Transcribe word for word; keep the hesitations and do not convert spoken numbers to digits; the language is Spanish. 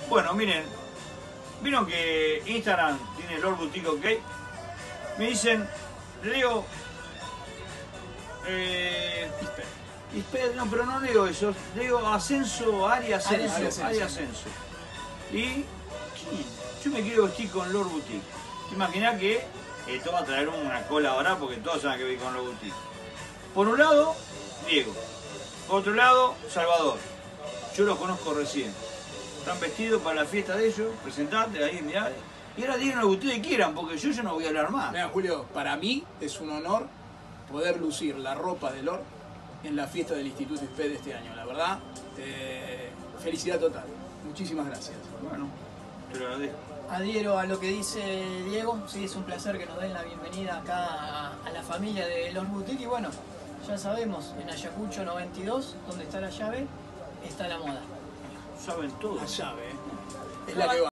Bueno, miren, vieron que Instagram tiene Lord Boutique OK. Me dicen, Leo, eh, Isper, no, pero no leo eso, leo Ascenso, Área Ascenso, Área Ascenso. Área Ascenso. Y sí, yo me quiero vestir con Lord Boutique. ¿Te imaginas que esto va a traer una cola ahora porque todos saben que voy con Lord Boutique? Por un lado, Diego. Por otro lado, Salvador. Yo los conozco recién. Están vestidos para la fiesta de ellos, presentate ahí, mirá. Y ahora digan lo que ustedes quieran, porque yo ya no voy a hablar más. Mira, Julio, para mí es un honor poder lucir la ropa de Lord en la fiesta del Instituto Isper de este año. La verdad, eh, felicidad total. Muchísimas gracias. Bueno, te lo agradezco. Adhiero a lo que dice Diego, sí, es un placer que nos den la bienvenida acá a, a la familia de Lord Boutique y bueno, ya sabemos, en Ayacucho noventa y dos, donde está la llave, está la moda. Saben todo. La llave, ¿eh? Es la que va.